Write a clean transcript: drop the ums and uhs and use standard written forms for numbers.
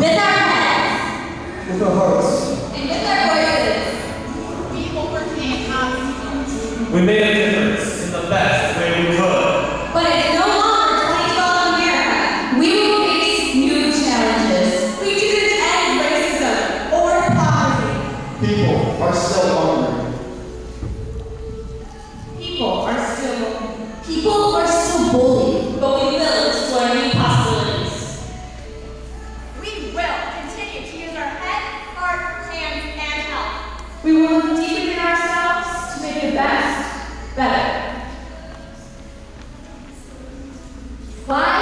With our heads. With our hearts. And with our voices. We overcame obstacles. We made a difference in the best way we could. But it's no longer 2012 America. We will face new challenges. We didn't end racism or poverty. People are still hungry. People are still bullied, but we will explore new possibilities. We will continue to use our head, heart, hands, and health. We will look deep within ourselves to make the best better. Fly